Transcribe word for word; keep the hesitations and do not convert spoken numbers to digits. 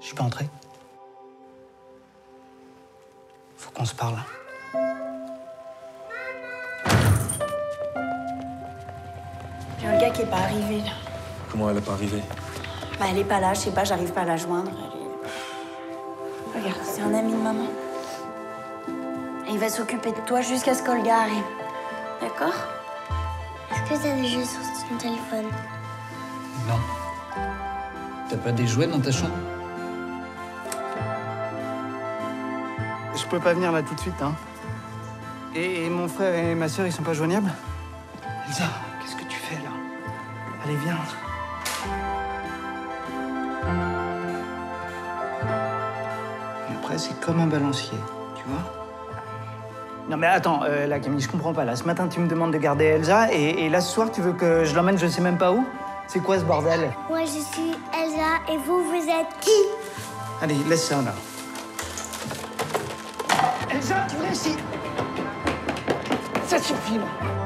Je peux entrer? Faut qu'on se parle. Il y a un gars qui est pas arrivé, là. Comment elle est pas arrivée? Bah, elle est pas là, je sais pas, j'arrive pas à la joindre. Elle est... Regarde, c'est un ami de maman. Et il va s'occuper de toi jusqu'à ce qu'Olga arrive. D'accord? Est-ce que t'as des jeux sur ton téléphone? Non. T'as pas des jouets dans ta chambre? Je peux pas venir là tout de suite, hein. Et, et mon frère et ma sœur, ils sont pas joignables? Elsa, qu'est-ce que tu fais là? Allez, viens. Et après, c'est comme un balancier, tu vois? Non mais attends, euh, là Camille, je comprends pas. Là, ce matin, tu me demandes de garder Elsa, et, et là, ce soir, tu veux que je l'emmène je sais même pas où? C'est quoi ce bordel? Moi, je suis Elsa, et vous, vous êtes qui? Allez, laisse ça, là. Elsa, tu viens ici. Ça suffit, là.